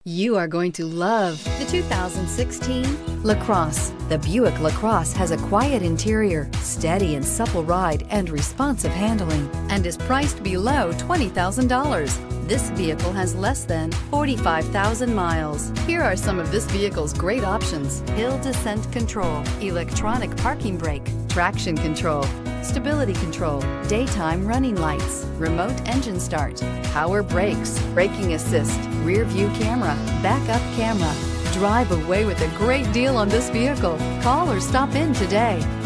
You are going to love the 2016 LaCrosse. The Buick LaCrosse has a quiet interior, steady and supple ride, and responsive handling, and is priced below $20,000. This vehicle has less than 45,000 miles. Here are some of this vehicle's great options: hill descent control, electronic parking brake, traction control, stability control, daytime running lights, remote engine start, power brakes, braking assist, rear view camera, backup camera. Drive away with a great deal on this vehicle. Call or stop in today.